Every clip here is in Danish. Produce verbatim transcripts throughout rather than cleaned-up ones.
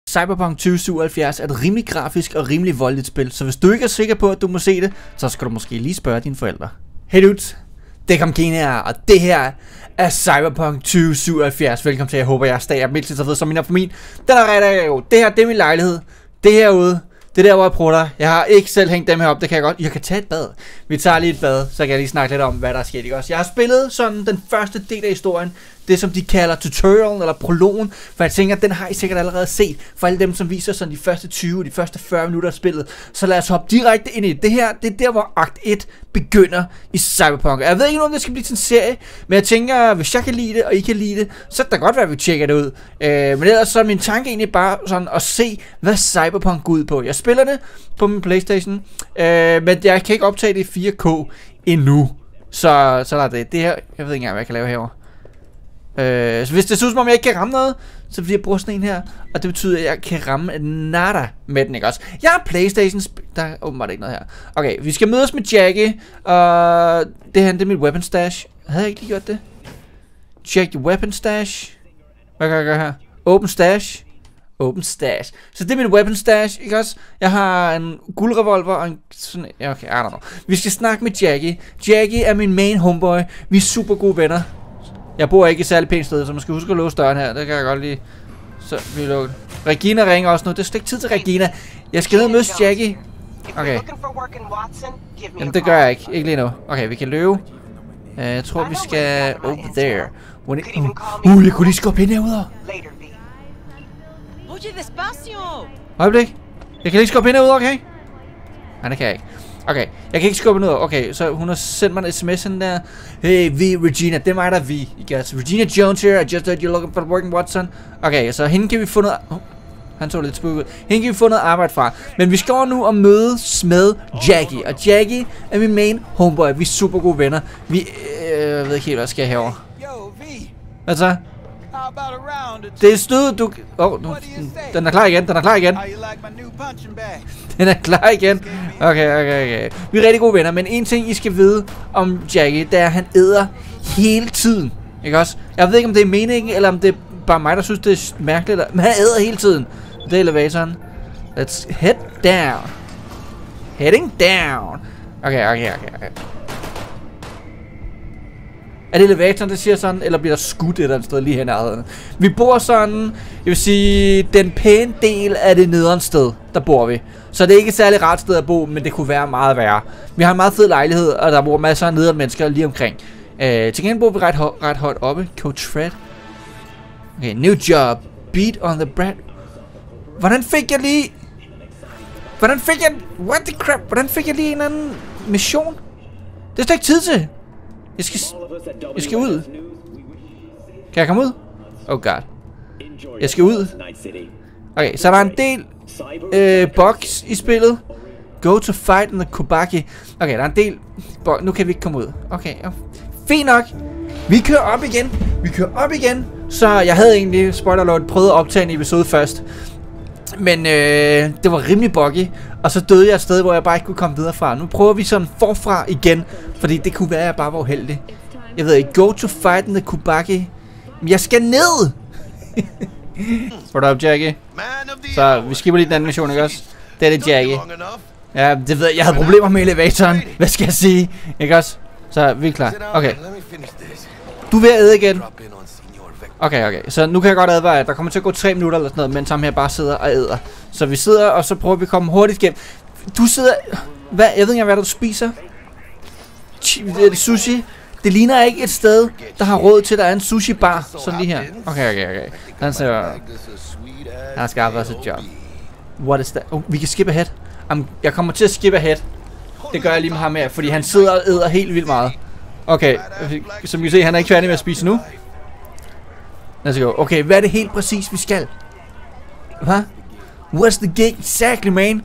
Cyberpunk tyve syvoghalvfjerds er et rimelig grafisk og rimelig voldeligt spil, så hvis du ikke er sikker på, at du må se det, så skal du måske lige spørge dine forældre. Hey dudes, det er Kamkene her, og det her er Cyberpunk tyve syvoghalvfjerds. Velkommen til, jeg håber jeg er stadig er så fed som min for min. Den er rigtig god. Det her, det er min lejlighed. Det herude, det er der, hvor jeg prutter. Jeg har ikke selv hængt dem her op, det kan jeg godt. Jeg kan tage et bad. Vi tager lige et bad, så kan jeg lige snakke lidt om, hvad der er sket, ikke også? Jeg har spillet sådan den første del af historien. Det som de kalder tutorial eller prologen. For jeg tænker, den har I sikkert allerede set. For alle dem, som viser sådan de første tyve, de første fyrre minutter af spillet. Så lad os hoppe direkte ind i det. Det her, det er der, hvor akt et begynder i Cyberpunk. Jeg ved ikke, om det skal blive til en serie. Men jeg tænker, hvis jeg kan lide det, og I kan lide det, så kan det godt være, at vi tjekker det ud. Øh, men ellers så er min tanke egentlig bare sådan at se, hvad Cyberpunk går ud på. Jeg spiller det på min PlayStation. Øh, men jeg kan ikke optage det i fire K endnu. Så, så er det. Det her, jeg ved ikke engang, hvad jeg kan lave herovre. Øh, så hvis det ser ud som om jeg ikke kan ramme noget, så vil jeg bruge sådan en her. Og det betyder at jeg kan ramme nada med den, ikke også? Jeg har Playstation. Der er åbenbart ikke noget her. Okay, vi skal mødes med Jackie. Og det her, det er mit weapon stash. Havde jeg ikke lige gjort det? Check your weapon stash. Hvad kan jeg gøre her? Open stash. Open stash. Så det er mit weapon stash, ikke også? Jeg har en guldrevolver og en sådan. Ja, okay, I don't know. Vi skal snakke med Jackie. Jackie er min main homeboy. Vi er super gode venner. Jeg bor ikke i særlig pænt sted, så man skal huske at låse døren her. Det kan jeg godt lide. Så vi lukker. Regina ringer også nu. Det er slet ikke tid til Regina. Jeg skal ned og møde Jackie. Okay. Jamen det gør jeg ikke. Ikke lige nu. Okay, vi kan løbe. Uh, jeg tror vi skal over there. Uh, uh jeg kunne lige skubbe ind herude. Øjeblik. Jeg kan lige skubbe ind herude, okay? Nej, det kan jeg ikke. Okay, jeg kan ikke skubbe noget. Okay, så hun har sendt mig en sms der. Hey, vi, Regina. Det er mig, der er vi. Guys. Regina Jones here. I just heard you're looking for working, Watson. Okay, så hende kan vi få noget. Oh, han så lidt spøg ud. Hende kan vi få noget arbejde fra. Men vi skal over nu og mødes med Jackie. Og Jackie er min main homeboy. Vi er super gode venner. Vi øh, jeg ved ikke helt, hvad jeg skal herovre. Hvad så? Det er stød, du... Åh, oh, den er klar igen, den er klar igen. Den er klar igen. Okay, okay, okay. Vi er rigtig gode venner, men en ting, I skal vide om Jackie, det er, at han æder hele tiden. Ikke også? Jeg ved ikke, om det er meningen, eller om det er bare mig, der synes, det er mærkeligt. Men han æder hele tiden. Det er elevatoren. Let's head down. Heading down. Okay, okay, okay, okay. Er det elevatoren, der siger sådan, eller bliver der skudt et eller andet sted lige hernede? Vi bor sådan, jeg vil sige, den pæne del af det nederen sted, der bor vi. Så det er ikke et særligt rart sted at bo, men det kunne være meget værre. Vi har en meget fed lejlighed, og der bor masser af nederen mennesker lige omkring. Øh, til gengæld bor vi ret, ret højt oppe. Coach Fred. Okay, new job. Beat on the bread. Hvordan fik jeg lige... Hvordan fik jeg... What the crap? Hvordan fik jeg lige en anden mission? Det er slet ikke tid til. Jeg skal, jeg skal ud. Kan jeg komme ud? Oh god. Jeg skal ud. Okay, så der er en del øh, box i spillet. Go to fight in the Kubaki. Okay, der er en del. Nu kan vi ikke komme ud. Okay, ja. Fint nok. Vi kører op igen. Vi kører op igen. Så jeg havde egentlig, spoiler alert, prøvet at optage en episode først. Men øh, det var rimelig buggy. Og så døde jeg et sted, hvor jeg bare ikke kunne komme videre fra. Nu prøver vi sådan forfra igen. Fordi det kunne være, at jeg bare var uheldig. Jeg ved ikke, go to fight in the Kubaki. Men jeg skal ned! What up, Jackie? Så vi skipper lige den anden mission, ikke også? Det er det, Jackie. Ja, det ved jeg. Jeg havde problemer med elevatoren. Hvad skal jeg sige? Ikke også? Så vi er klar. Okay. Du er ved at æde igen. Okay, okay. Så nu kan jeg godt advare, at der kommer til at gå tre minutter eller sådan noget, mens ham her bare sidder og æder. Så vi sidder, og så prøver vi at komme hurtigt igennem. Du sidder... Hvad? Jeg ved ikke, hvad du spiser. Det er sushi. Det ligner ikke et sted, der har råd til, at der er en sushi bar. Sådan lige her. Okay, okay, okay. Han siger... Han skal arbejde sit job. What is that? Oh, vi kan skip ahead. Um, jeg kommer til at skip ahead. Det gør jeg lige med ham her, fordi han sidder og æder helt vildt meget. Okay, som I kan se, han er ikke færdig med at spise nu. Let's go. Okay, hvad er det helt præcis, vi skal? Hvad? What's the gig exactly, man?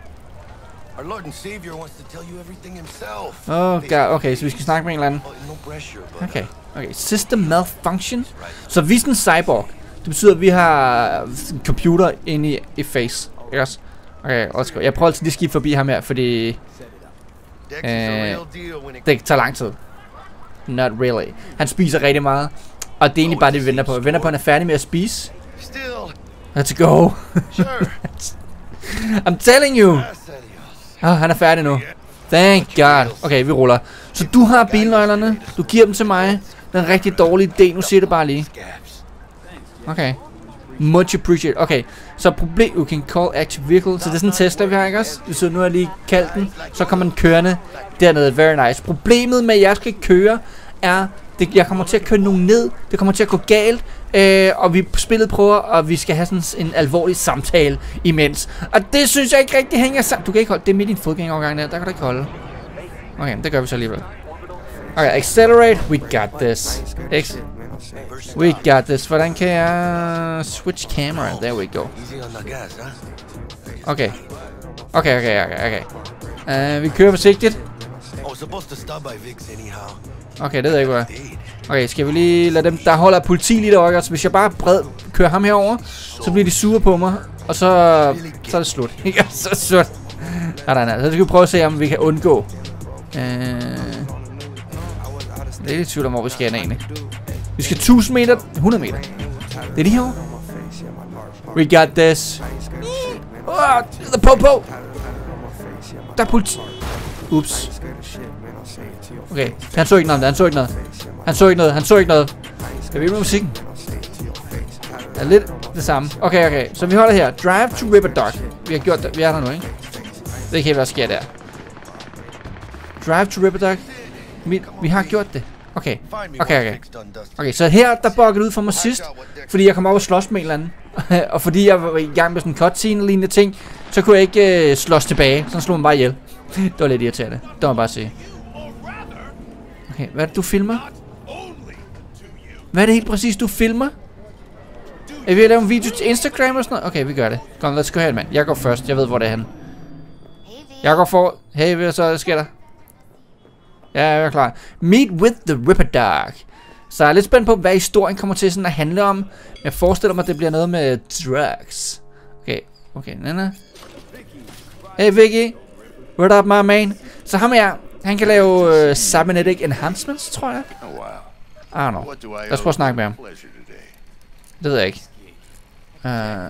Oh god, okay, så vi skal snakke med en eller anden. Okay, okay. System malfunction. Så vi er sådan en cyborg. Det betyder, at vi har en computer inde i, i face. Yes. Okay, let's go. Jeg prøver altid lige at skifte forbi ham her, fordi... Øh, det tager lang tid. Not really. Han spiser rigtig meget. Og det er egentlig bare det, vi venter på. Vi venter på, at han er færdig med at spise. Let's go. I'm telling you. Ah, han er færdig nu. Thank God. Okay, vi ruller. Så du har bilnøglerne. Du giver dem til mig. Det er en rigtig dårlig idé. Nu siger det bare lige. Okay. Much appreciated. Okay. Så problem... You can call active vehicle. Så det er sådan en Tesla, vi har, ikke også? Så nu har jeg lige kaldt den. Så kommer den kørende dernede. Very nice. Problemet med, at jeg skal køre, er... Det, jeg kommer til at køre nogen ned. Det kommer til at gå galt. Øh, og vi på spillet prøver, og vi skal have sådan en alvorlig samtale imens. Og det synes jeg ikke rigtig hænger sammen. Du kan ikke holde. Det er midt i en fodgængerovergang der. Der kan du ikke holde. Okay, det gør vi så alligevel. Okay, accelerate. We got this. Ex we got this. Hvordan kan jeg... Switch camera. There we go. Okay. Okay, okay, okay, okay. Uh, vi kører forsigtigt. Okay, det ved jeg ikke, hvad. Okay, skal vi lige lade dem... Der holder politi lige derovre, så hvis jeg bare bred kører ham herover, så bliver de sure på mig, og så... Så er det slut. Ja, så er det slut. Nej, nej, nej. Så skal vi prøve at se, om vi kan undgå. Uh... Det er lidt tvivl om, hvor vi skal hen egentlig. Vi skal tusind meter... hundrede meter. Det er de herovre. We got this. Oh, the po-po. Der er politi... Ups. Okay, han så ikke noget, han så ikke noget. Han så ikke noget, han så ikke noget. Skal vi med musikken? Det er lidt det samme. Okay, okay, så vi holder her. Drive to River Dock. Vi har gjort det, vi er der nu, ikke? Det kan ikke være, sker der. Drive to River Dock. Vi, vi har gjort det. Okay, okay, okay. Okay, så her, der bukkede ud for mig sidst. Fordi jeg kom op og slås med en eller anden. Og fordi jeg var i gang med sådan en cutscene og lignende ting, så kunne jeg ikke øh, slås tilbage. Så slog man bare ihjel. Det var lidt irriterende. Det må jeg bare sige. Okay, hvad er det, du filmer? Hvad er det helt præcis, du filmer? Er vi ved at lave en video til Instagram og sådan noget? Okay, vi gør det. Kom, lad os gå hen, mand. Jeg går først. Jeg ved, hvor det er henne. Jeg går for... Hey, hvad så sker der? Ja, jeg er klar. Meet with the Ripper Dog. Så jeg er lidt spændt på, hvad historien kommer til sådan at handle om. Jeg forestiller mig, at det bliver noget med drugs. Okay, okay, nana. Hey, Vicky. What up, my man? Så ham her, han kan lave uh, cybernetic enhancements, tror jeg. I don't know. Lad os prøve at snakke med ham. Det ved jeg ikke. Uh,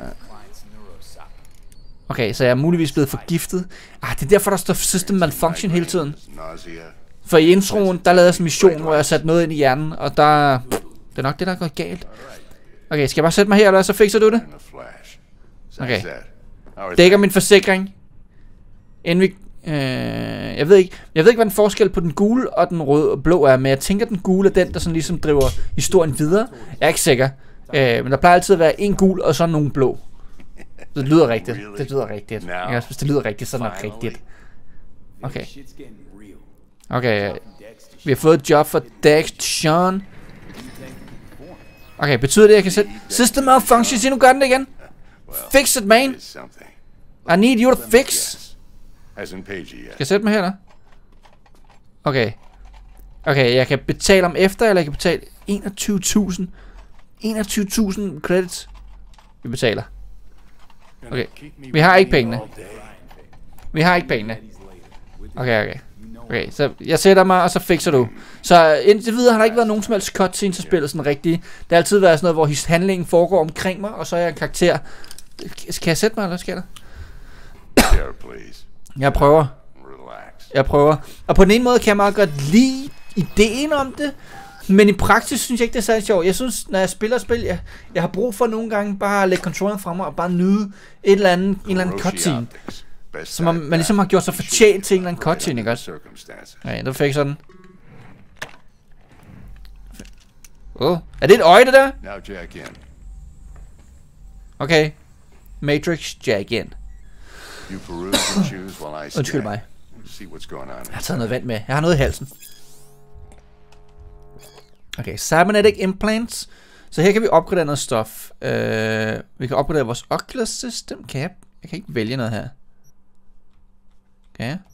okay, så jeg er muligvis blevet forgiftet. Ah, det er derfor, der står system malfunction hele tiden. For i introen, der lavede jeg sådan en mission, hvor jeg satte noget ind i hjernen, og der... Pff, det er nok det, der er gået galt. Okay, skal jeg bare sætte mig her, eller så fikser du det? Okay. Dækker min forsikring. Inden vi... Øh, jeg ved ikke, jeg ved ikke, hvad den forskel på den gule og den røde og blå er, men jeg tænker, den gule er den, der sådan ligesom driver historien videre. Jeg er ikke sikker. Øh, men der plejer altid at være en gul og så nogle blå. Det lyder rigtigt. Det lyder rigtigt. Ja, hvis det lyder rigtigt, så er det nok rigtigt. Okay. Okay. Vi har fået et job for Dex Sean. Okay, betyder det, at jeg kan sætte... System malfunction, sig nu gør den det igen. Fix it, man. I need you to fix. Skal jeg sætte mig her, da? Okay. Okay, jeg kan betale om efter, eller jeg kan betale enogtyve tusind. enogtyve tusind credits. Vi betaler. Okay. Vi har ikke pengene. Vi har ikke pengene. Okay, okay. Okay, så jeg sætter mig, og så fikser du. Så indtil videre har der ikke været nogen som helst cutscene til spillet sådan rigtigt. Det har altid været sådan noget, hvor handlingen foregår omkring mig, og så er jeg en karakter. Kan jeg sætte mig, eller skal der? Jeg prøver. Jeg prøver. Og på den ene måde kan jeg meget godt lide ideen om det, men i praksis synes jeg ikke, det er særlig sjovt. Jeg synes, når jeg spiller spil, jeg, jeg har brug for nogle gange bare at lægge controlleren fra mig og bare nyde et eller andet, en eller anden cutscene. Så man, man ligesom har gjort sig fortjent til en eller anden cutscene, ikke også? Ja, det fik sådan. Åh, oh, er det et øje, det der? Okay. Matrix, jack in. Undskyld mig. Jeg har taget noget vand med. Jeg har noget i halsen. Okay, cybernetic implants. Så her kan vi opgradere noget stof. Uh, vi kan opgradere vores ocular system. Kan jeg? Jeg kan ikke vælge noget her. Kan jeg?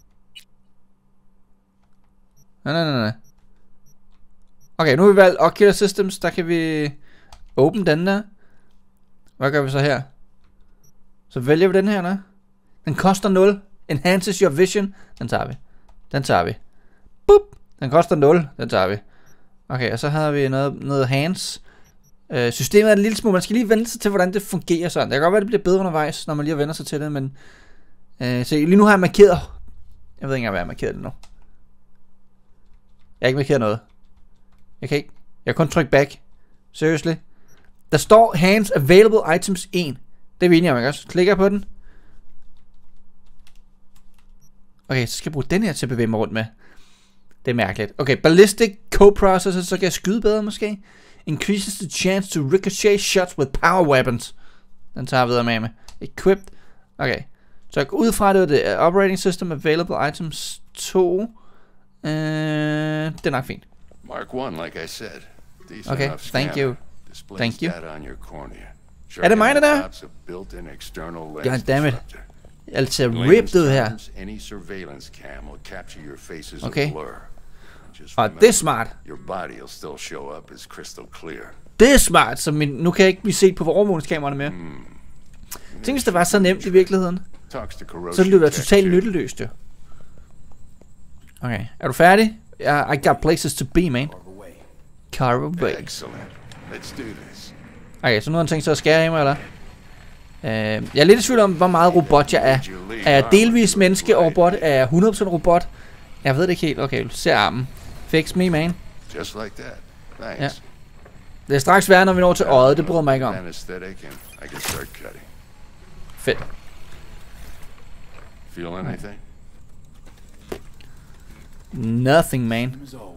Nej, nej, nej, nej. Okay, nu har vi valgt ocular systems. Der kan vi åbne den der. Hvad gør vi så her? Så vælger vi den her, der. Den koster nul. Enhances your vision. Den tager vi. Den tager vi. Boop. Den koster nul. Den tager vi. Okay, og så har vi noget, noget hands. Øh, systemet er en lille smule, man skal lige vende sig til, hvordan det fungerer sådan. Det kan godt være, det bliver bedre undervejs, når man lige vender sig til det, men... Øh, så lige nu har jeg markeret... Jeg ved ikke engang, hvad jeg har markeret det nu. Jeg har ikke markeret noget. Jeg kan ikke... Jeg kan kun trykke back. Seriously. Der står hands available items en. Det er vi enige om, ikke også? Klikker på den. Okay, så skal jeg bruge den her til at bevæge mig rundt med. Det er mærkeligt. Okay, ballistic coprocessor, så kan jeg skyde bedre måske. Increases the chance to ricochet shots with power weapons. Den tager jeg videre med med. Equipped. Okay. Så jeg går ud fra det, det er operating system available items to. Uh, det er nok fint. Mark one, like I said. Okay, thank you. Thank you. Er det mig, der der? God damn it. Alt ser ripped ud her. Okay. Og det er smart. Det er smart, så min, nu kan jeg ikke blive set på overvågningskameraerne mere. Tænk, hvis det var så nemt i virkeligheden. Så ville det være totalt nytteløst, jo. Okay, er du færdig? Yeah, I got places to be, man. Car away. Okay, så nu har han tænkt sig at skære i mig, eller? Uh, jeg er lidt i tvivl om, hvor meget robot jeg er. Er jeg delvis menneske og robot? Er jeg hundrede procent robot? Jeg ved det ikke helt. Okay, se armen. Fix me, man. Ja. Det er straks værre, når vi når til øjet. Det bryder mig ikke om. Fedt. Nothing, man.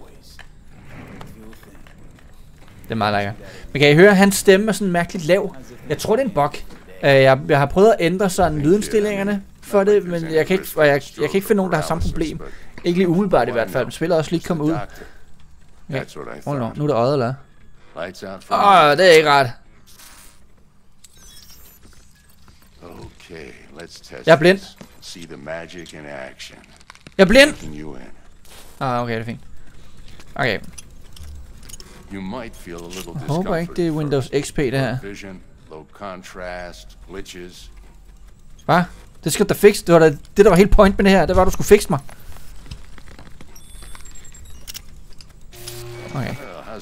Det er meget lækkert. Men kan I høre, hans stemme er sådan mærkeligt lav. Jeg tror, det er en bug. Uh, jeg, jeg har prøvet at ændre sådan lydindstillingerne for det, men jeg kan ikke, jeg, jeg kan ikke finde nogen, der har samme problem. Ikke lige umiddelbart i hvert fald. Spiller også lige komme ud. Okay. Oh, no. Nu er det øjet, eller? Åh, oh, det er ikke ret. Jeg er blind. Jeg er blind! Ah, okay, det er fint. Okay. Jeg håber ikke, det er Windows X P, det her. Hvad? Det skal du da fikse. Det var da, det der var helt point med det her. Det var, at du skulle fikse mig. Okay.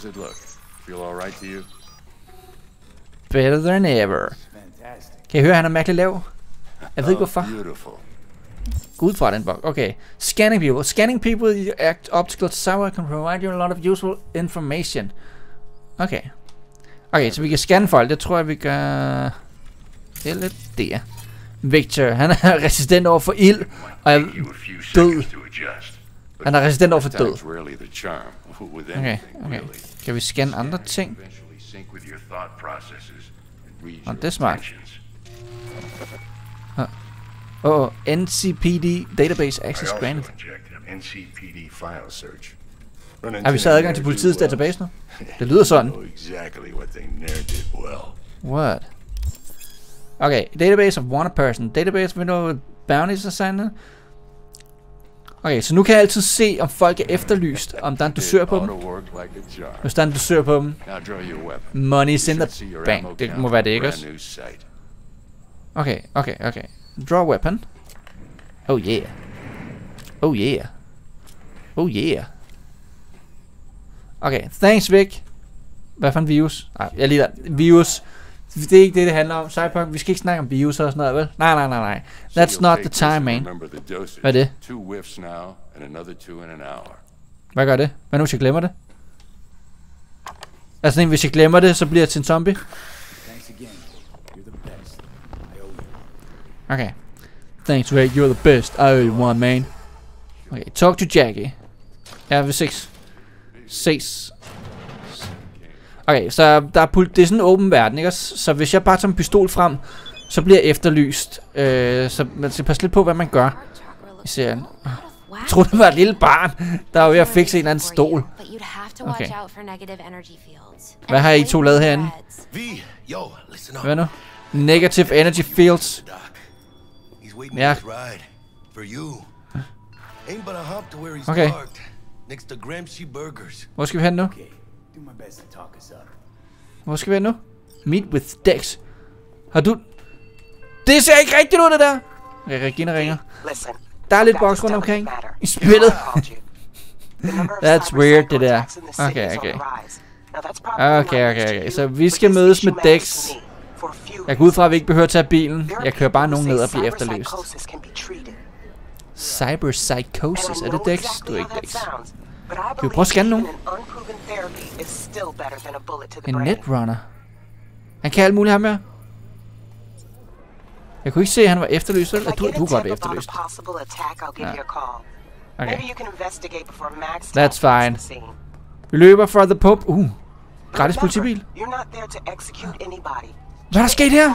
Better than ever. Kan I høre, han er mærkeligt lav? Jeg ved ikke hvorfor. Gå ud fra den bug. Okay. Scanning people. Scanning people act optical software can provide you a lot of useful information. Okay. Okay, så vi kan scanne folk. Det tror jeg, vi gør... Det er lidt der. Victor, han er resistent over for ild, og er død. Han er resistent over for død. Okay, okay. Kan vi scanne andre ting? Åh, det er smart. Åh, oh. oh, N C P D Database Access Granted. Har vi så adgang til politiets database nu? Det lyder sådan. What? Okay, database of one person. Database window bounties assigned. Okay, så nu kan jeg altid se, om folk er efterlyst, om der er en dusør på dem. Hvis der er en dusør på dem. Money's in the bank. Det må være det, ikke også? Okay, okay, okay. Draw weapon. Oh yeah. Oh yeah. Oh yeah. Okay, thanks Vic. Hvad for en virus? Nej, jeg lider. Virus. Det er ikke det, det handler om. Cyberpunk, vi skal ikke snakke om virus og sådan noget, vel? Nej, nej, nej, nej. That's not the time, man. Hvad er det? Hvad gør det? Hvad nu, hvis jeg glemmer det? Altså, hvis jeg glemmer det, så bliver jeg til en zombie? Okay. Thanks, Rick. You're the best. I owe you one, man. Okay, talk to Jackie. Ja, vi ses. Ses. Okay, så der er det er sådan en åben verden, ikke? Så hvis jeg bare tager en pistol frem, så bliver jeg efterlyst. Øh, så man skal passe lidt på, hvad man gør i serien. Jeg troede, det var et lille barn, der var ved at fikse en eller anden stol. Okay. Hvad har I to lavet herinde? Hvad nu? Negative energy fields. Ja. Okay. Hvor skal vi hen nu? Hvor skal vi hen nu? Meet with Dex. Har du... Det ser ikke rigtigt ud, det der! Okay, Regina ringer. Der er lidt boks rundt omkring i spillet. That's weird, det der. Okay, okay. Okay, okay, okay. Så vi skal mødes med Dex. Jeg går ud fra, at vi ikke behøver at tage bilen. Jeg kører bare nogen ned og bliver efterløst. Cyberpsychosis. Er det Dex? Du er ikke Dex. Kan vi prøve at scanne nogen? En netrunner. Han kan alt muligt ham her. Jeg kunne ikke se, at han var efterløst. Eller du, du godt være efterløst. Ja. Okay. That's fine. Vi løber fra the pub. Uh, gratis politibil. Hvad er der sket her?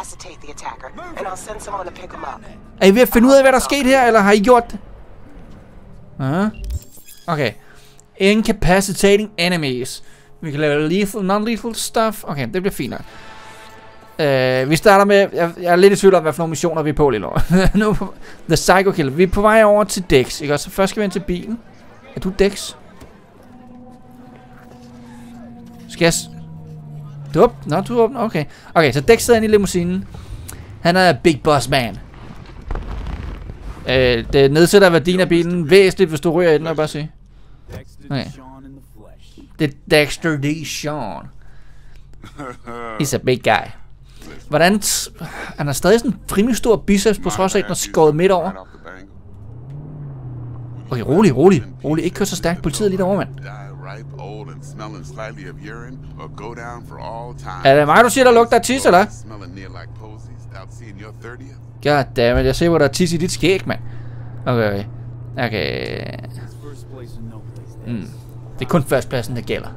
Er I ved at finde ud af, hvad der er sket her, eller har I gjort det? Uh-huh. Okay. Incapacitating enemies. Vi kan lave lethal, non-lethal stuff. Okay, det bliver fint nok. Uh, vi starter med... Jeg, jeg er lidt i tvivl om, hvad for nogle missioner vi er på lige nu. nu The Psycho Killer. Vi er på vej over til Dex, ikke? Så først skal vi ind til bilen. Er du Dex? Skal jeg... Du op? Nå, du åbner. Okay. Okay, så Dex sidder inde i limousinen. Han er Big Boss Man. Øh, det nedsætter værdien af bilen væsentligt, hvis du ryger i den, vil jeg bare sige. Okay. Det er Dexter DeShawn. He's a big guy. Hvordan... Han har stadig sådan en rimelig stor biceps, på trods af, at den er skåret midt over. Okay, rolig, rolig. Rolig, ikke kør så stærkt. Politiet er lige derovre, mand. Er det mig, du siger, der lugter af tis, eller? Goddammit, jeg ser, hvor der er tis i dit skæg, mand. Okay, okay. Okay. Mm. Det er kun førstpladsen, der gælder.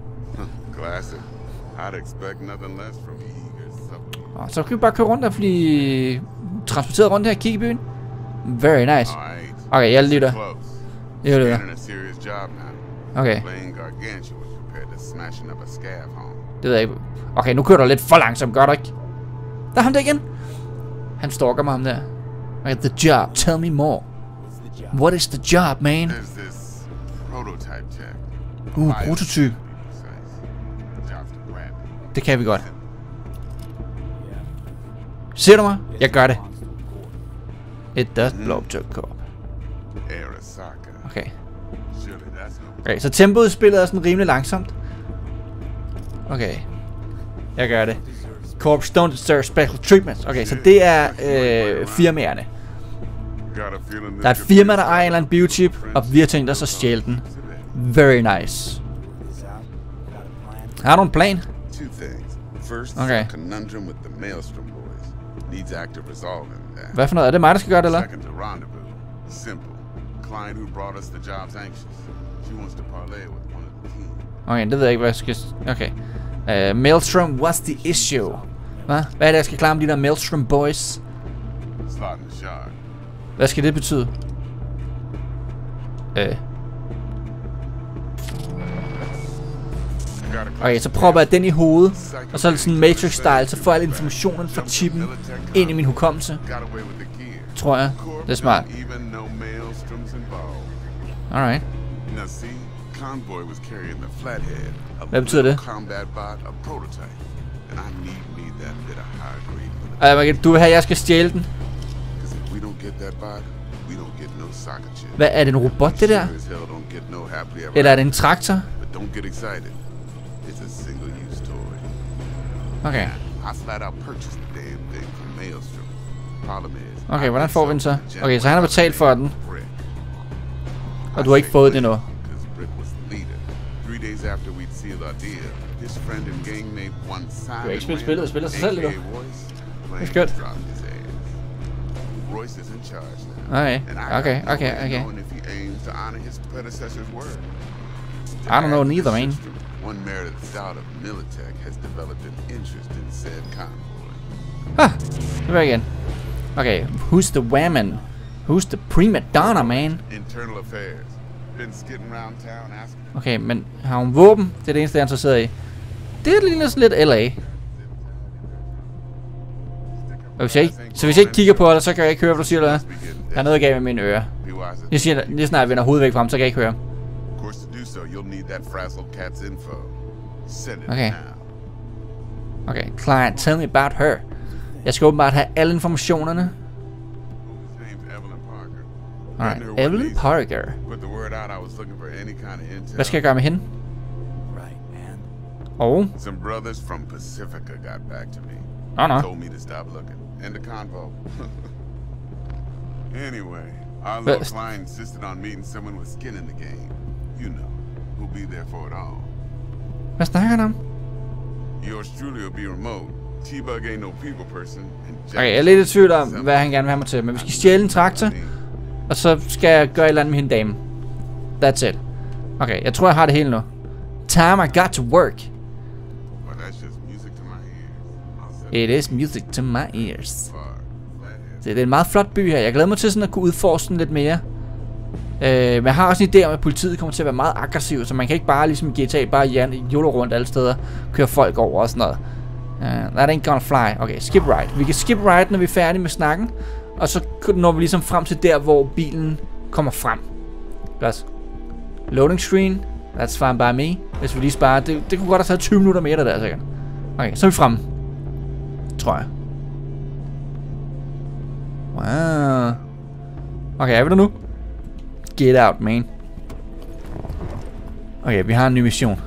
Og så kan vi bare køre rundt og blive transporteret rundt her og kigge i byen. Very nice. Okay, jeg lytter. Jeg lytter. Okay. Det ved jeg ikke. Okay, nu kører du lidt for langsomt, gør du ikke? Der er ham der igen. Han stalker mig ham der. Okay, the job. Tell me more. What is the job, man? Uh, prototype. Det kan vi godt. Ser du mig? Jeg gør det. It does blow to a cop. Okay. Okay, så tempoet i spillet er sådan rimelig langsomt. Okay. Jeg gør det. Corps don't deserve special treatment. Okay, så det er øh, firmaerne. Der er et firma, der ejer en eller anden biochip, og vi har tænkt os at stjæle den. Very nice. Har du en plan? Okay. Hvad for noget? Er det mig, der skal gøre det, eller? Okay, det ved jeg ikke, hvad jeg skal... Okay. Uh, Maelstrom, what's the issue? Hvad? Hvad er det, jeg skal klare med de der Maelstrom boys? Hvad skal det betyde? Øh... Uh. Okay, så propper jeg den i hovedet, og så er det sådan Matrix-style, så får jeg al informationen fra chippen ind i min hukommelse. Tror jeg. Det er smart. Alright. Hvad betyder det? Uh, du vil have, at jeg skal stjæle den? Hvad er det, en robot, det der? Eller er det en traktor? Okay. Okay, hvordan får vi den så? Okay, så han har betalt for den. Og du har ikke fået det endnu. Du har ikke spillet spillet, du spiller sig selv lidt. Det er skønt. Okay, okay, okay, okay. I don't know neither, man. One merit of the start of Militech has developed an interest in said convoy. Ah, there again. Okay, who's the woman? Who's the prima donna, man? Internal affairs. Been skidding around town asking. Okay, men har hun våben? Det er det eneste, jeg er interesseret i. Det ligner sådan lidt L A. Og hvis jeg ikke, så hvis jeg ikke kigger på det, så kan jeg ikke høre, hvad du siger, eller hvad? Der er noget galt med mine ører. Jeg siger, lige snart jeg vender hovedet væk fra ham, så kan jeg ikke høre. Okay. Okay, client, tell me about her. Jeg skal åbenbart have alle informationerne. Alright, Evelyn Parker. Hvad skal jeg gøre med hende? Oh. Some brothers from Pacifica got back to me. Oh, no. Told me to stop looking. End the convo. Anyway, our little client insisted on meeting someone with skin in the game. You know, who'll be there for it all. Hvad snakker han om? Yours truly will be remote. T-Bug ain't no people person. Okay, jeg er lidt i tvivl om, hvad han gerne vil have mig til. Men vi skal stjæle en traktor. Og så skal jeg gøre et eller andet med hende dame. That's it. Okay, jeg tror jeg har det hele nu. Time I got to work. It is music to my ears. Det er en meget flot by her. Jeg glæder mig til sådan at kunne udforske den lidt mere. Øh, men jeg har også en idé om, at politiet kommer til at være meget aggressiv, så man kan ikke bare ligesom G T A bare jolo rundt alle steder, køre folk over og sådan noget. Uh, that ain't gonna fly. Okay, skip ride. Vi kan skip ride, når vi er færdige med snakken, og så når vi ligesom frem til der, hvor bilen kommer frem. Godt. Loading screen. That's fine by me. Hvis vi lige sparer. Det, det kunne godt have taget tyve minutter mere der sikkert. Okay, så er vi fremme. Tror jeg. Wow. Okay, er vi der nu? Get out, man. Okay, vi har en ny mission.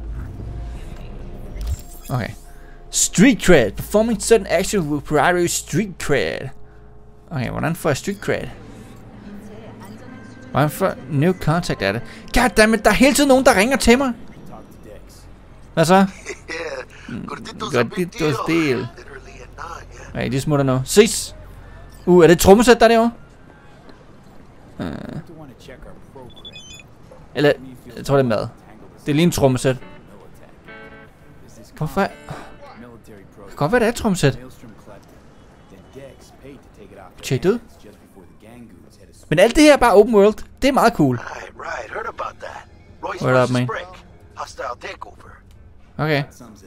Okay. Street cred. Performing certain actions will provide you street cred. Okay, hvordan får jeg street cred? Hvordan får new contact af det? Goddammit, der er hele tiden nogen, der ringer til mig. Hvad så? Gorditos del. Okay, de smutter nu. Ses! Uh, er det et trommesæt, der er derovre? Uh. Eller, jeg tror det er mad. Det er lige en trommesæt. Hvorfor? Det kan godt være, det er et trommesæt. Tjek det ud. Men alt det her er bare open world. Det er meget cool. What up, man? Okay.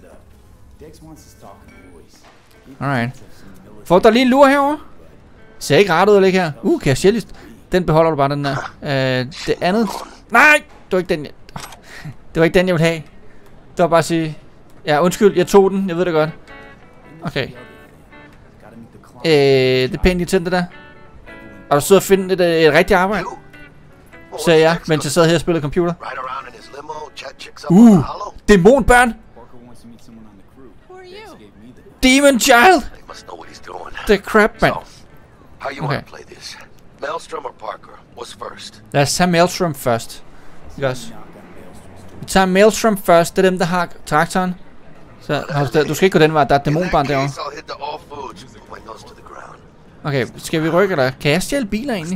Alright. Får der lige en lur herovre? Ser ikke ret ud at ligge her. Uh, kan jeg sjældent. Den beholder du bare, den der. Uh, det andet. Nej! Det var ikke den, jeg... Det var ikke den, jeg ville have. Det var bare at sige... Ja, undskyld, jeg tog den. Jeg ved det godt. Okay. Øh, det er pænt irriterende, det der. Og du sidder og finder et, et, et rigtigt arbejde? Sagde jeg, mens jeg sad her og spillede computer. Uh, dæmonbørn! Demon child! The crap, man. Okay. Lad os tage Maelstrom først. Ikke også? Vi tager Maelstrom først. Det er dem, der har traktoren. Så du skal ikke gå den vej. Der er et dæmonbarn derovre. Okay, skal vi rykke der? Kan jeg stjæle biler egentlig?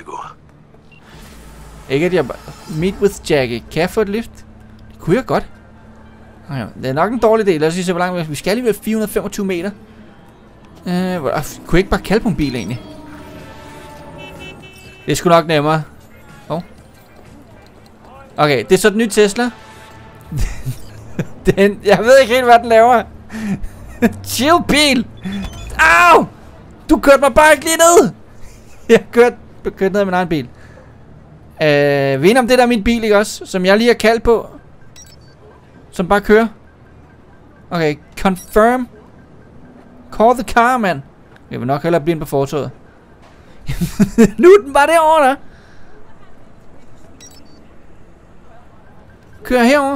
Ikke at jeg bare... Meet with Jackie. Kan jeg få et lift? Det kunne jeg godt. Okay, det er nok en dårlig del. Lad os se, hvor langt vi skal alligevel fire hundrede og femogtyve meter. Øh, hvor... Kunne jeg ikke bare kalde på en bil egentlig? Det er sgu nok nemmere. Oh. Okay, det er så den nye Tesla. Den, jeg ved ikke helt, hvad den laver. Chill, bil. Au! Du kørte mig bare ikke lige ned. Jeg kørte, kørte ned af min egen bil. Øh, vi er enige om det der er min bil, ikke også? Som jeg lige har kaldt på. Som bare kører. Okay, confirm. Call the car, man. Jeg vil nok hellere blive på fortoget. Nu er den bare derovre, der. Kør herover.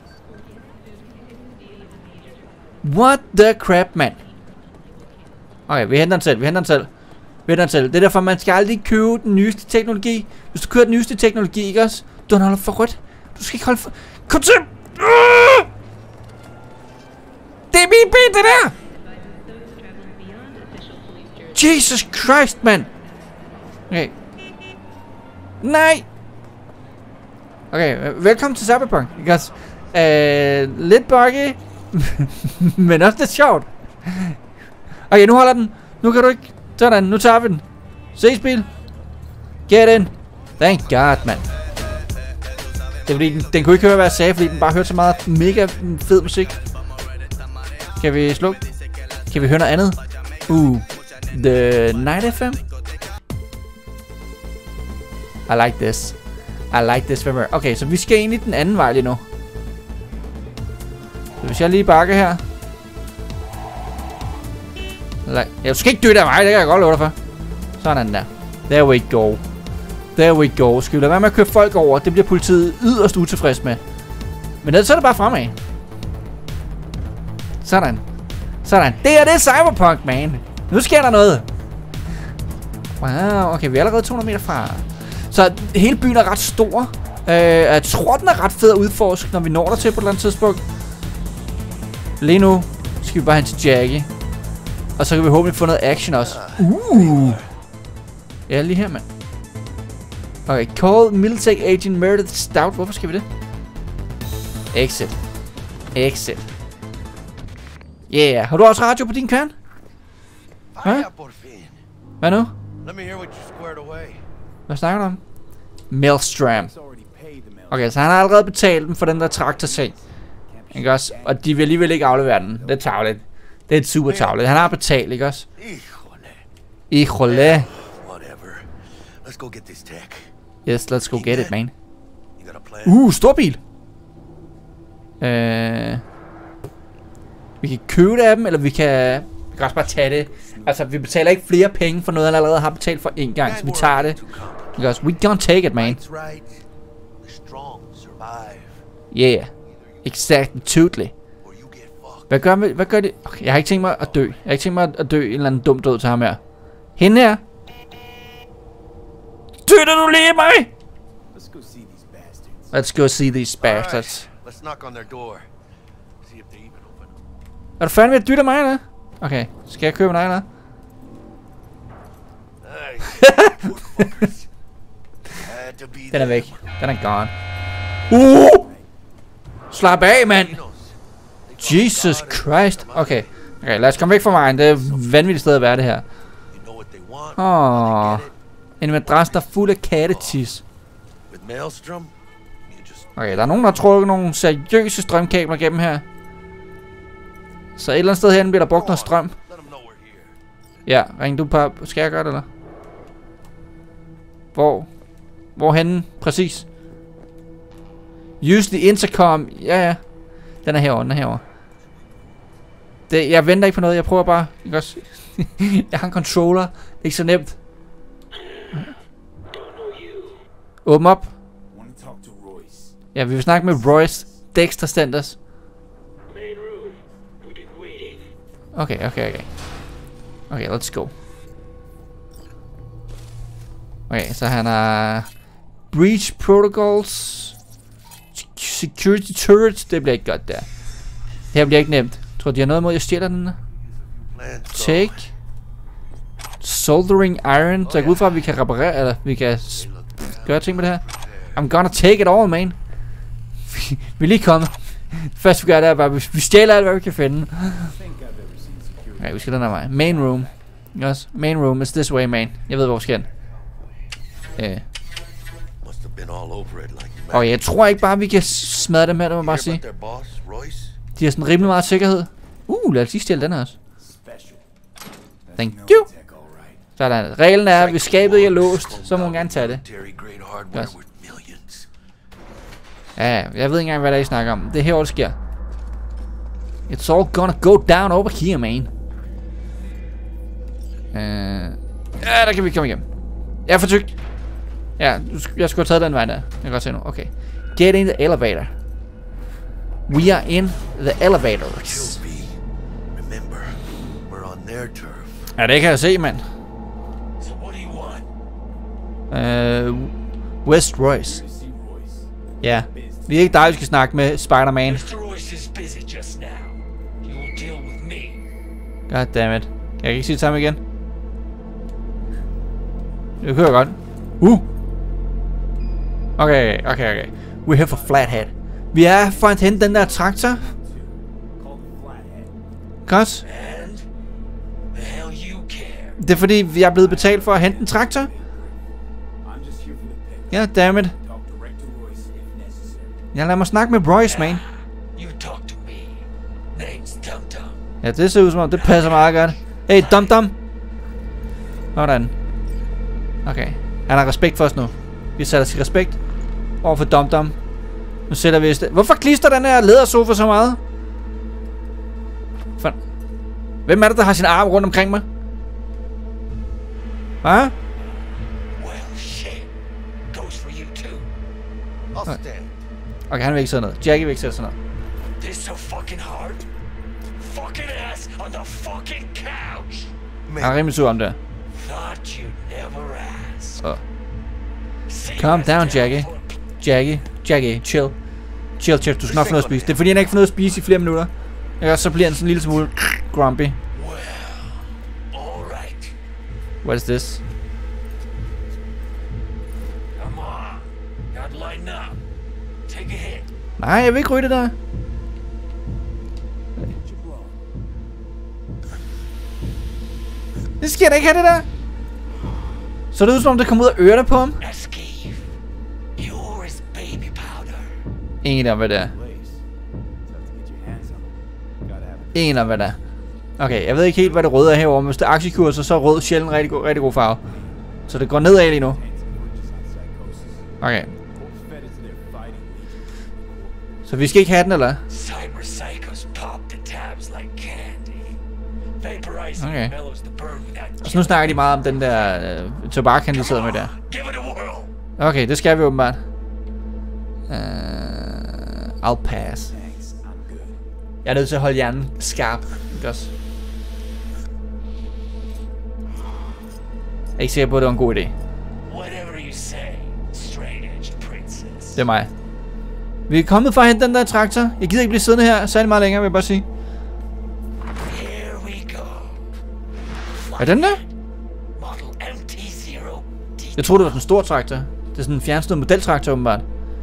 What the crap, man. Okay, vi henter den selv, vi henter den selv. Vi henter den selv. Det er derfor, man skal aldrig købe den nyeste teknologi. Hvis du kører den nyeste teknologi, ikke også? Du holder for rødt. Du skal ikke holde for... Kom til! Uh! Det er min bil, det der! Jesus Christ, man! Okay. Nej! Okay, velkommen til Cyberpunk, ikke også? Uh, lidt buggy. Men også lidt sjovt. Okay, nu holder den. Nu kan du ikke. Sådan, nu tager vi den. Ses, bil. Get in. Thank God, man. Det er fordi, den, den kunne ikke høre, hvad jeg sagde, fordi den bare hørte så meget mega fed musik. Kan vi slukke? Kan vi høre noget andet? Uh. The Night F M. I like this. I like this very much. Okay, så vi skal ind i den anden vej lige nu. Så hvis jeg lige bakker her. Jeg skal ikke dø der mig, det kan jeg godt love dig for. Sådan der. There we go. There we go. Skal vi lade være med at køre folk over? Det bliver politiet yderst utilfreds med. Men ellers så er det bare fremad. Sådan. Sådan. Det er det Cyberpunk, man. Nu sker der noget. Wow, okay, vi er allerede to hundrede meter fra. Så hele byen er ret stor. Uh, jeg tror, den er ret fed at udforske, når vi når der til på et eller andet tidspunkt. Lige nu skal vi bare hen til Jackie. Og så kan vi håbe, få noget action også. Uh. Ja, lige her, mand. Okay, call Militech Agent Meredith Stout. Hvorfor skal vi det? Exit. Exit. Yeah. Har du også radio på din kværn? Hvad? Hvad nu? Hvad snakker du om? Maelstrom. Okay, så han har allerede betalt dem for den der traktorsag. Ikke også? Og de vil alligevel ikke aflevere den. Det er tavligt. Det er et super tavligt. Han har betalt, ikke også? Híjole. Yes, let's go get it, man. Uh, stor bil. Øh... Vi kan købe det af dem, eller vi kan... Vi kan også bare tage det. Altså, vi betaler ikke flere penge for noget, han allerede har betalt for en gang, så vi tager det. Because we gonna take it, man. Yeah. Exactly, totally. Hvad gør vi? Hvad gør det? Okay, jeg har ikke tænkt mig at dø. Jeg har ikke tænkt mig at dø en eller anden dum død til ham her. Hende her. Døder du lige mig? Let's go see these bastards. Er du færdig med at dytte mig, eller? Okay, skal jeg købe dig, eller? Den er væk. Den er gone. Uh! Slap af, mand! Jesus Christ. Okay. Okay, lad os komme væk fra vejen. Det er et vanvittigt sted at være, det her. Åh. En madras, der er fuld af kattetis. Okay, der er nogen, der har trukket nogle seriøse strømkabler gennem her. Så et eller andet sted herinde bliver der brugt noget strøm. Ja, ring du på. Skal jeg gøre det, eller? Hvor? Hvorhenne? Præcis. Use the intercom. Ja, ja. Den er herovre, den er herovre. Det, jeg venter ikke på noget, jeg prøver bare. Ikke også? Jeg har en controller. Det er ikke så nemt. Åbn op. Ja, vi vil snakke med Royce. Dexter Stenders. Okay, okay, okay. Okay, let's go. Okay, så han har... Breach protocols. Security turrets. Det bliver ikke godt der. Det her bliver ikke nemt. Jeg tror, de har noget imod, jeg stjæler den. Take. Soldering iron. Så jeg går ud fra, at vi kan reparere, eller vi kan gøre ting med det her. I'm gonna take it all, man. Vi er lige kommet. Først vi gør det er bare, vi stjæler alt, hvad vi kan finde. Okay, vi skal den her vej. Main room. Yes, main room is this way, man. Jeg ved, hvor vi skal. Øh. Og jeg tror ikke bare, vi kan smadre dem her, det må jeg bare sige. De har sådan rimelig meget sikkerhed. Uh, lad os lige stjæle den her også. Thank you. Sådan. Reglen er, at hvis skabet ikke er låst, så må man gerne tage det. Yes. Ja, jeg ved ikke engang, hvad der er, I snakker om. Det er her, det sker. It's all gonna go down over here, man. Uh, ja, der kan vi komme igennem. Jeg er for tykt. Ja, jeg skulle have taget den vej der. Jeg kan godt se nu. Okay. Get in the elevator. We are in the elevators. Ja, det kan jeg se, mand. Uh, West Royce. Ja. Vi er ikke dig, vi skal snakke med Spider-Man. Goddammit. Kan jeg ikke sige det samme igen? Det kører godt. Uh! Okay, okay, okay. We're here for Flathead. Vi er for at hente den der traktor. Godt. Det er fordi, vi er blevet betalt for at hente en traktor. Ja, dammit. Ja, lad mig snakke med Royce, man. Ja, det ser ud som om, det passer meget godt. Hey, Dum Dum. Hvordan? Okay. Han har respekt for os nu. Vi sætter sig respekt over for Dum Dum. Nu sætter vi det. Hvorfor klister den her lædersofa så meget? For... Hvem er det, der har sin arm rundt omkring mig? Hvad? Okay, okay han vil ikke sætte noget. Jackie vil ikke sætte sådan noget. fucking ass on the fucking couch. Han er rimelig sur om det. Thought you'd never ask. Oh. Calm down, Jackie. Jackie, Jackie, chill. Chill, chill, du skal nok få noget at spise. Det er fordi, han ikke får noget at spise i flere minutter. Ja, så bliver han sådan en lille smule grumpy. Well, all right. What is this? Come on. Got lighten up. Take a hit. Nej, jeg vil ikke ryge det der. Det sker da ikke have det der. Så det ud som om det kommer ud af ørerne på ham. Escape. Yours baby powder. Ingen om hvad det er. Ingen om hvad det er. Okay, jeg ved ikke helt hvad det røde er herovre. Men hvis det er aktiekurser, så er rød sjældent rigtig god, rigtig god farve. Så det går nedad lige nu. Okay. Så vi skal ikke have den, eller? Cyber psychos pop the tabs like candy. Vaporizing Okay. mellows the burn without. Så nu snakker de meget om den der øh, tobak, han lige sidder med der. Give it a whirl. Okay, det skal vi åbenbart. Uh, I'll pass. Jeg er nødt til at holde hjernen skarp. Ikke også? Jeg er ikke sikker på, at det var en god idé. Whatever you say, straight-edged princess. Det er mig. Vi er kommet for at hente den der traktor. Jeg gider ikke blive siddende her særlig meget længere, vil jeg bare sige. Here we go. Er den der? Model M T zero D. Jeg troede, det var sådan en stor traktor. Det er sådan en fjernstyret modeltraktor, åbenbart.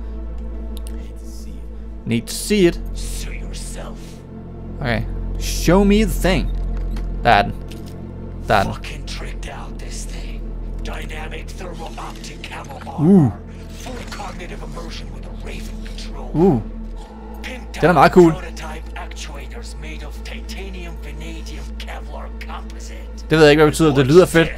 Need to see it. Sue yourself. Okay. Show me the thing. Der er den. Der er den. Fucking tricked out this thing. Dynamic thermal optic camo armor. Uh. Full cognitive immersion with a Raven control. Uh. Pinned Den er meget cool. prototype actuators made of titanium, vanadium, Kevlar composite. Det ved jeg ikke, hvad det betyder. Det lyder fedt.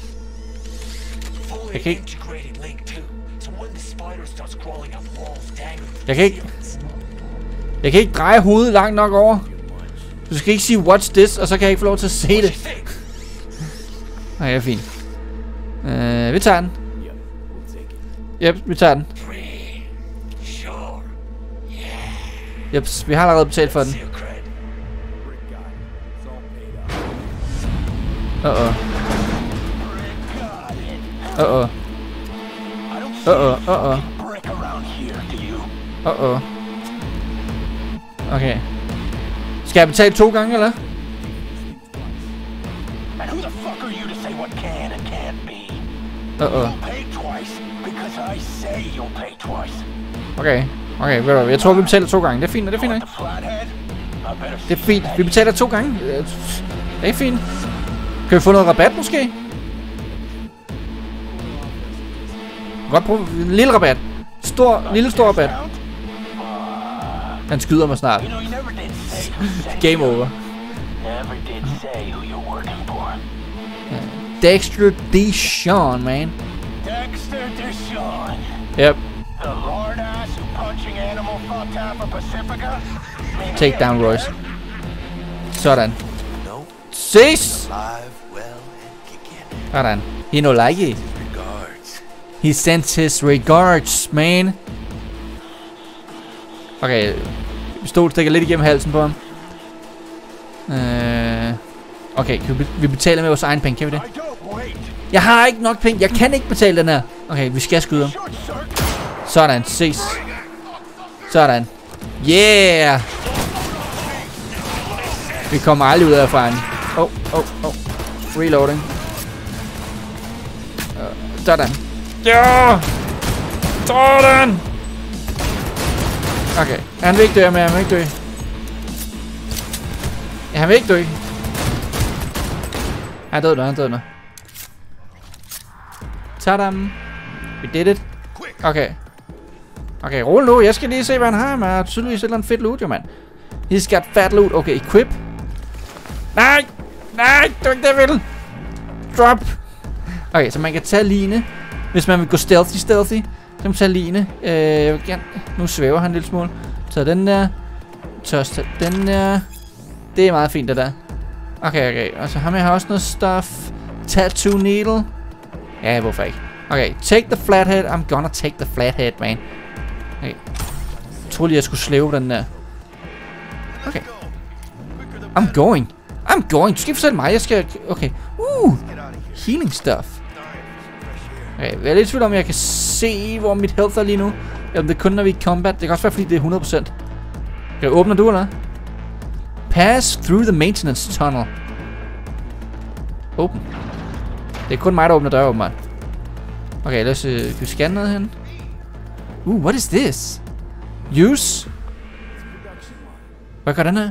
Fully Jeg kan ikke... integrated link too. So when the spider starts crawling up walls, dangling from Jeg kan ikke... ceilings. Jeg kan ikke dreje hovedet langt nok over. Du skal ikke sige what's this, og så kan jeg ikke få lov til at se What det. you think? Nej, det er fint. Øh, vi tager den. Yep, vi tager den. Free. Sure. Yep, vi har allerede betalt for den. See your cred. Uh-oh. Uh-oh. Uh-oh, uh-oh. Brick around here, do you? Uh-oh. Okay. Skal jeg betale to gange, eller? And who the fuck are you to say what can and can't be? Uh-oh. You'll pay twice because I say you'll pay twice. Okay. Okay, ved du hvad, jeg tror, vi betaler to gange. Det er fint, det er fint, ikke? The flathead? I better Det er fint. Vi betaler to gange. Det er fint. Kan vi få noget rabat, måske? Godt prøve. Lille rabat. Stor, lille stor rabat. Han skyder mig snart. You know, you never did say who Game over. Never did say who you're working for. Dexter Deshawn, man. Dexter Deshawn. Yep. The lord ass who punching animal fought for Pacifica. Take down Royce. Sådan. No, Ses! live, well, and kicking. Sådan. He no like it. Regards. He sends his regards, man. Okay. Pistol stikker lidt igennem halsen på ham. Øh... Okay, kan vi, vi betaler med vores egen penge, kan vi det? I don't wait. Jeg har ikke nok penge. Jeg kan ikke betale den her. Okay, vi skal skyde ham. Shoot, sir. Sådan, ses. Sådan. Yeah! Vi kommer aldrig ud af erfaring. Oh, oh, oh. Reloading. Uh, sådan. Ja! Sådan! Okay, han vil ikke dø med, han vil ikke dø. Ja, han vil ikke dø. Han døde nu, han døde nu. Tadam. We did it. Okay. Okay, rolig nu. Jeg skal lige se, hvad han har. Man har tydeligvis et eller andet fedt loot, jo, mand. He's got fat loot. Okay, equip. Nej! Nej! Det var ikke det, jeg ville. Drop. Okay, så man kan tage line. Hvis man vil gå stealthy, stealthy. Så kan man tage line. Øh, jeg vil gerne... Nu svæver han en lille smule. Så den der. Tørst tage den der. Det er meget fint, det der. Okay, okay. Og så ham her har også noget stuff. Tattoo needle. Ja, hvorfor ikke? Okay, take the flathead. I'm gonna take the flathead, man. Okay. Jeg troede lige, jeg skulle slæve den der. Okay. I'm going. I'm going. Du skal ikke fortælle mig, jeg skal... Okay. Uh. Healing stuff. Okay, jeg er lidt i tvivl om, jeg kan se, hvor mit health er lige nu. Eller om det er kun, når vi er i combat. Det kan også være, fordi det er hundrede procent. Okay, åbner du, eller? Pass through the maintenance tunnel. Open. Det er kun mig, der åbner døre, åbenbart. Okay, lad os uh, kan vi scanne noget hen. Uh, what is this? Use. Hvad gør den her?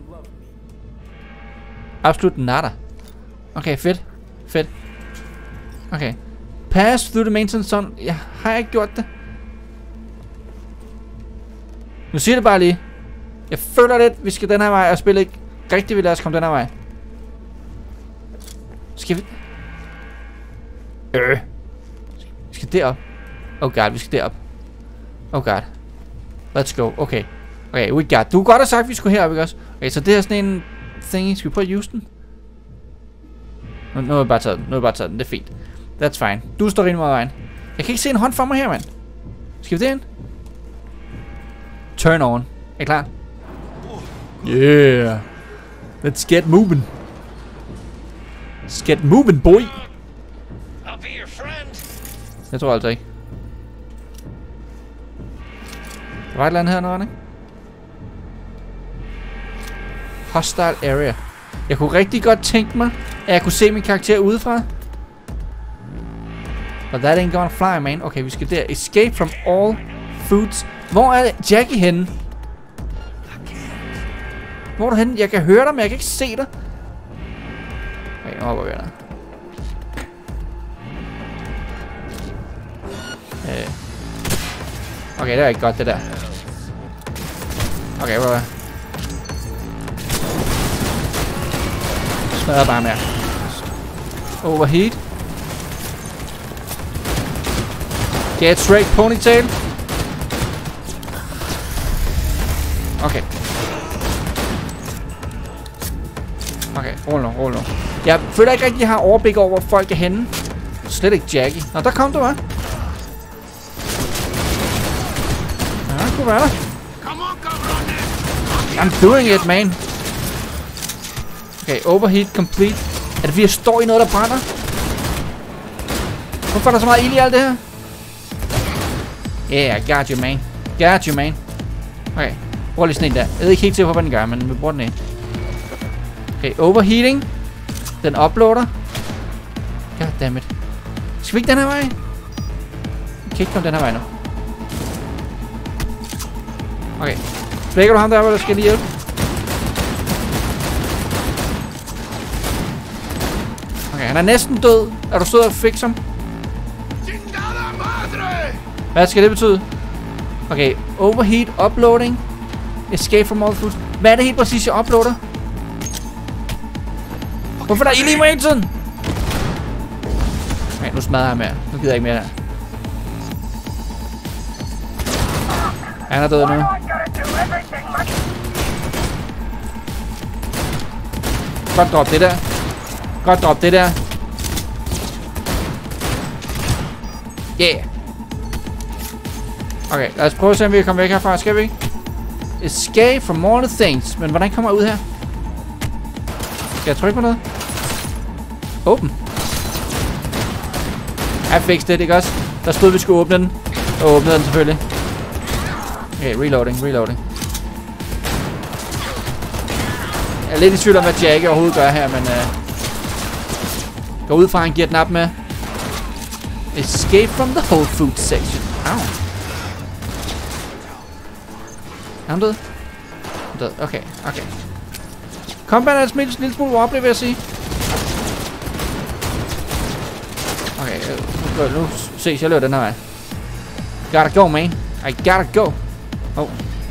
Absolut nada. Okay, fedt. Fedt. Okay. Pass through the maintenance tunnel. Jeg har ikke gjort det. Nu siger det bare lige. Jeg føler lidt, vi skal den her vej, og spille ikke rigtig vil lade os komme den her vej. Skal vi... Øh. Vi skal derop. Oh god, vi skal derop. Oh god. Let's go. Okay. Okay, we got. Du kunne godt have sagt, at vi skulle herop, ikke også? Okay, så det er sådan en thingy. Skal vi prøve at use den? Nu, nu har jeg bare taget den. Nu har jeg bare taget den. Det er fint. That's fine. Du står rimelig meget vejen. Jeg kan ikke se en hånd for mig her, mand. Skal vi derind? Turn on. Er I klar? Yeah. Let's get moving. Let's get moving, boy. I'll be your friend. Jeg tror altså ikke. Der var et eller andet hernede, ikke? Hostile area. Jeg kunne rigtig godt tænke mig, at jeg kunne se min karakter udefra. But that ain't gonna fly, man. Okay, vi skal der. Escape from all foods. Hvor er Jackie henne? Hvor er du henne? Jeg kan høre dig, men jeg kan ikke se dig. Okay, nu hopper vi der. Øh. Okay, det er ikke godt, det der. Okay, hvor er det? Smadrer bare mere. Overheat. Get straight ponytail. Okay. Okay, roll nu, roll nu. Jeg føler ikke rigtig, at jeg har overblik over, hvor folk er henne. Slet ikke Jackie. Nå, der kom du, hva'? Ja, det kunne være der. I'm doing it, man. Okay, overheat complete. Er det fordi, jeg står i noget, der brænder? Hvorfor er der så meget ild i alt det her? Yeah, got you, man. Got you, man. Okay, brug lige sådan en der. Jeg ved ikke helt til, hvad den gør, men vi bruger den af. Okay, overheating. Den uploader. Goddammit. Skal vi ikke den her vej? Vi kan ikke komme den her vej nu. Okay. Flækker du ham der, eller skal jeg lige hjælpe? Okay, han er næsten død. Er du sød og fikse ham? Hvad skal det betyde? Okay, overheat, uploading. Escape from all food. Hvad er det helt præcis, jeg uploader? Hvorfor er der ild i mig hele tiden? Okay, nu smadrer jeg mere. Nu gider jeg ikke mere der. Han er død nu. Godt drop det der. Godt drop det der. Yeah. Okay, lad os prøve at se, om vi kan komme væk herfra. Skal vi ikke? Escape from all the things. Men hvordan kommer jeg ud her? Skal jeg trykke på noget? Åben. Jeg fik det, ikke også? Der stod, vi skulle åbne den. Og åbnede den selvfølgelig. Okay, reloading, reloading. Jeg er lidt i tvivl om, hvad Jackie overhovedet gør her, men... Uh, går ud fra, at han giver den op med. Escape from the whole food section. Au. Er han død? Død, okay, okay. Combat er en lille smule wobbly, vil jeg sige. Okay, nu, nu ses, jeg løber den her vej. Gotta go, man. I gotta go. Oh.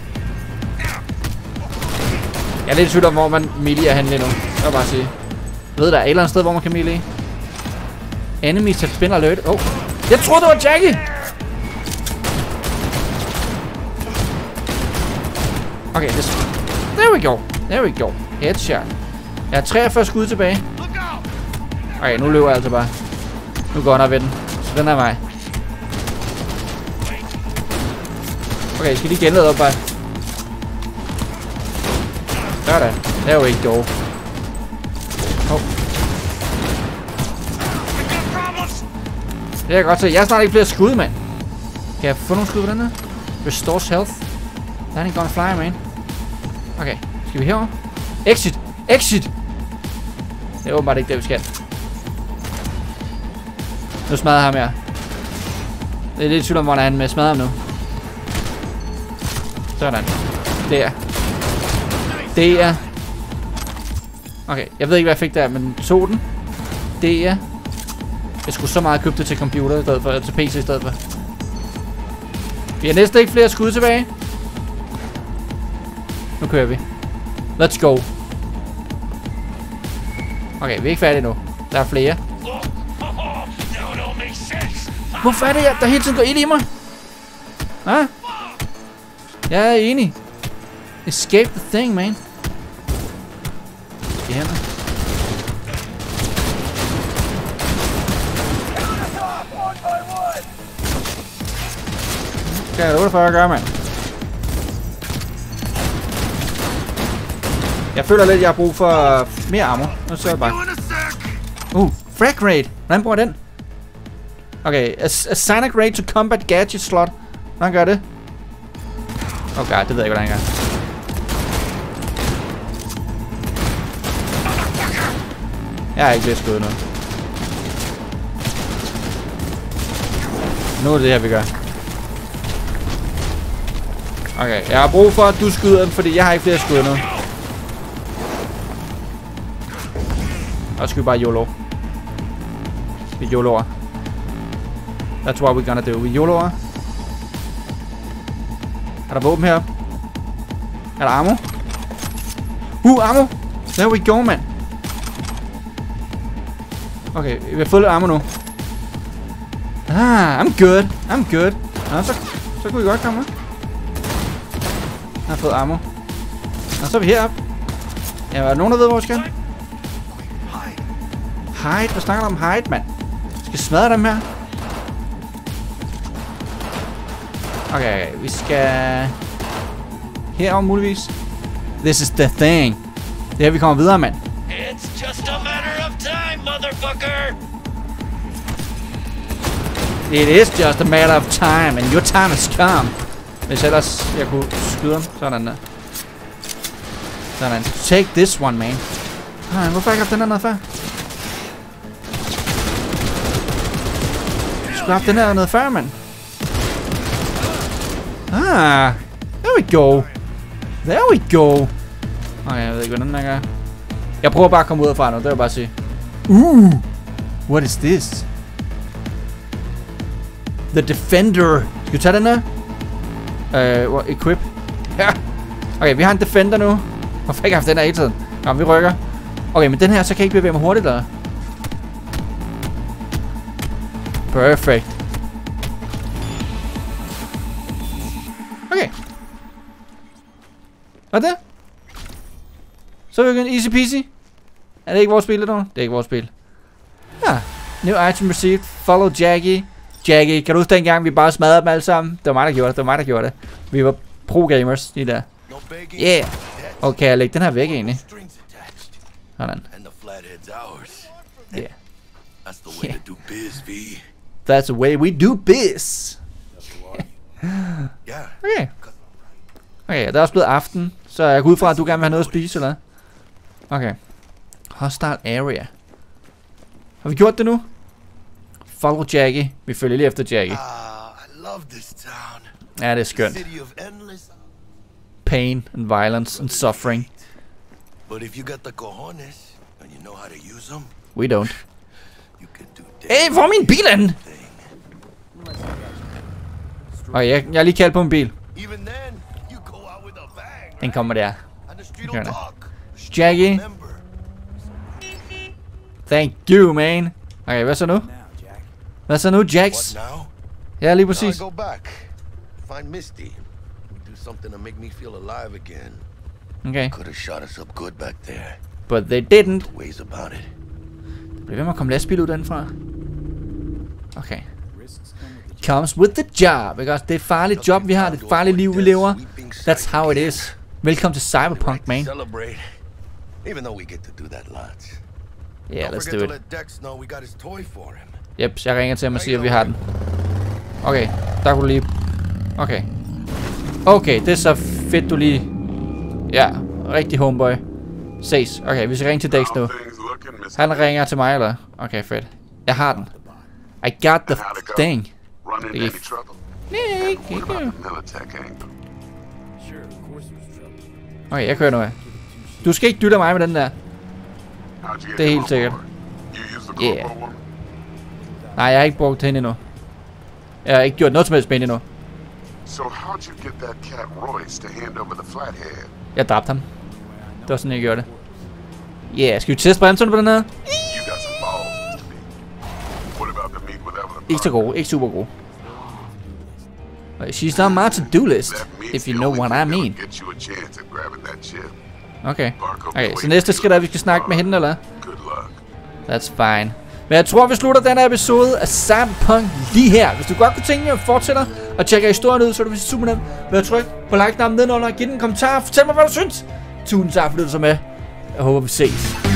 Jeg er lidt i tvivl om, hvor man melee er henne lige nu. Jeg vil bare sige. Jeg ved, der er et eller andet sted, hvor man kan melee. Enemies have been alert. Oh. Jeg troede, det var Jackie! Okay, this... There we go. There we go. Headshot. Jeg har treogfyrre skud tilbage. Okay, nu løber jeg altså bare. Nu går jeg ved den. Så den her vej. Okay, jeg skal lige genlede op bare. Sådan. There we go. Oh. Det kan jeg godt se. Jeg har snart ikke flere skud, mand. Kan jeg få nogle skud på den her? Restores health. That ain't gonna fly, man. Okay. Skal vi herover? Exit! Exit! Det er åbenbart ikke det, vi skal. Nu smadrer ham her. Det er lidt tvivl om, hvor han er med. Smadrer ham nu. Sådan. Der. Der. Okay, jeg ved ikke, hvad jeg fik der, men tog den. Der. Jeg skulle så meget købe det til computer i stedet for, til P C i stedet for. Vi har næsten ikke flere skud tilbage. Nu kører vi. Let's go. Okay, vi er ikke færdige nu. Der er flere. Hvorfor er det, der hele tiden går ind i mig? Ah? Jeg er enig. Escape the thing, man. Det her, man. Skal jeg otteogfyrre at gøre, mand? Jeg føler lidt, at jeg har brug for mere ammo. Nu ser jeg bare. Uh, frag raid. Hvordan bruger den? Okay, assign a grade to combat gadget slot. Hvordan gør det? Oh god, det ved jeg ikke, hvordan jeg gør. Jeg har ikke blevet skudt nu. Nu er det her, vi gør. Okay, jeg har brug for, at du skyder den, fordi jeg har ikke flere skud nu. Og skal vi bare YOLO. Vi YOLO'er. That's what we're gonna do. Vi YOLO'er. Er der våben heroppe? Er der ammo? Uh, ammo! There we go, man. Okay, vi har fået lidt ammo nu. Ah, I'm good. I'm good. Nå, så, så kunne vi godt komme med. Jeg har fået ammo. Nå, så er vi heroppe. Ja, er der nogen, der ved, hvor vi skal? Hide? Hvad snakker du om hide, mand? Vi skal smadre dem her. Okay, vi skal... herover muligvis. This is the thing. Det er her, vi kommer videre, mand. It's just a matter of time, motherfucker! It is just a matter of time, and your time has come. Hvis ellers jeg kunne skyde ham. Sådan der. Sådan. Take this one, man. Ah, hvorfor har jeg ikke haft den her noget før? Jeg skulle have haft den her noget før, mand. Ah, there we go. There we go. Okay, jeg ved ikke, hvordan den gør. Jeg prøver bare at komme ud herfra nu, det vil jeg bare sige. Uh, what is this? The Defender. Skal vi tage den her? Uh, equip. Ja. Okay, vi har en Defender nu. Hvorfor ikke haft den her hele tiden? Nå, vi rykker. Okay, men den her, så kan jeg ikke bevæge mig hurtigt, eller? Perfect. Okay. Hvad er det? Så er vi igen easy peasy. Er det ikke vores spil, eller noget? Det er ikke vores spil. Ja. New item received. Follow Jackie. Jackie, kan du huske dengang, vi bare smadrede dem alle sammen? Det var mig, der gjorde det. Det var mig, der gjorde det. Vi var pro-gamers, de der. Yeah. Okay, jeg lægger den her væk, egentlig. Sådan. Yeah. Yeah. That's the way we do biz. Okay. Okay, det er også blevet aften. Så jeg går ud fra, at du gerne vil have noget at spise, eller? Okay. Hostile area. Har vi gjort det nu? Follow Jackie. Vi følger lige efter Jackie. Ja, det er skønt. Pain and violence and suffering. We don't. Hey, hvor er min bil an? Okay, jeg, jeg har lige kaldt på en bil. Den kommer der. Jackie. Thank you, man. Okay, hvad så nu? Hvad så nu, Jax? Ja, lige præcis. Okay. But they didn't. Det bliver ved med at komme lastbil ud denfra. Okay. Comes with the job. Ikke også? Det er et farligt job, vi har. Det er et farligt liv, vi lever. That's how it is. Velkommen til Cyberpunk, man. Even though we get to do that lots. Yeah, Don't let's forget do to it. let Dex know we got his toy for him. Yep, jeg ringer til ham og siger, at vi har den. Okay, der kunne du lige... Okay. Okay, det er så fedt, du lige... Ja, rigtig homeboy. Ses. Okay, vi skal ringe til Dex nu. Han ringer til mig, eller? Okay, fedt. Jeg har den. I got the thing. Run into any trouble? Nej, ikke. What about the Militech angle? Okay, jeg kører nu af. Du skal ikke dytte mig med den der. How'd you get Det er him helt on sikkert. board? You used the Yeah. GoPro one? Nej, jeg har ikke brugt hende endnu. Jeg har ikke gjort noget som helst med hende endnu. So how'd you get that cat Royce to hand over the flathead? Jeg dræbte ham. Det var sådan, jeg gjorde det. Ja, yeah, skal vi teste bremserne på den her? You got some balls, Mister B. What about the meet with Evelyn? Ikke så gode, ikke super gode. She's on my to-do list, That means if you the know only what thing I that'll mean. get you a chance at grabbing that chip. Okay. Okay, så næste skridt er, at vi skal snakke med hende, eller? Good luck. That's fine. Men jeg tror, vi slutter den her episode af Cyberpunk lige her. Hvis du godt kunne tænke dig at fortsætte og tjekke historien ud, så er det super nemt ved at trykke på like-knappen nedenunder og give den en kommentar. Fortæl mig, hvad du synes. Tusind tak, fordi du så med. Jeg håber, vi ses.